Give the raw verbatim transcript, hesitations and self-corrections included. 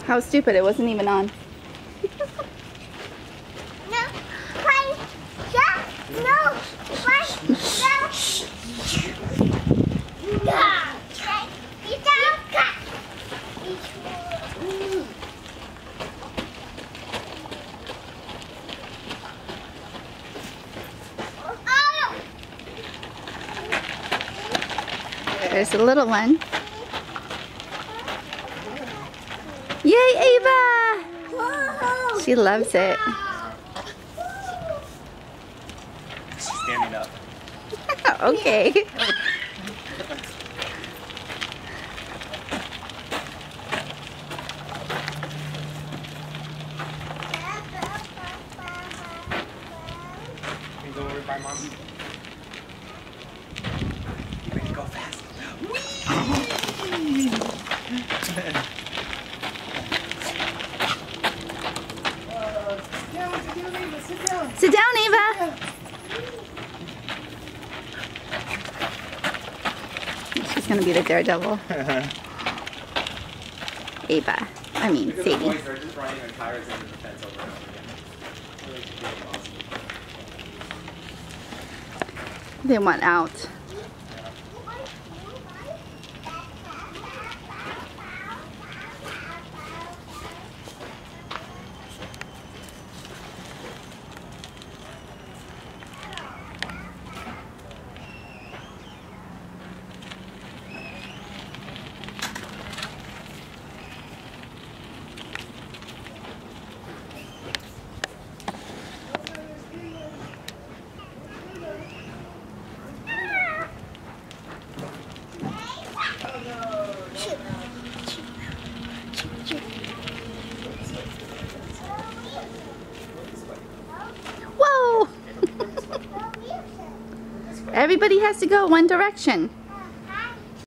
How stupid, it wasn't even on. No, play. Yeah, no, play. No. Yeah. Get down. There's a little one. Yay, Ava! She loves it. She's standing up. Okay. Can you go over by mom? You ready to go fast? Sit down, Ava. She's gonna be the daredevil. Ava. I mean, Because Sadie. the boys are just running their tires into the fence over and over again. Really awesome. They want out. Whoa! Everybody has to go one direction.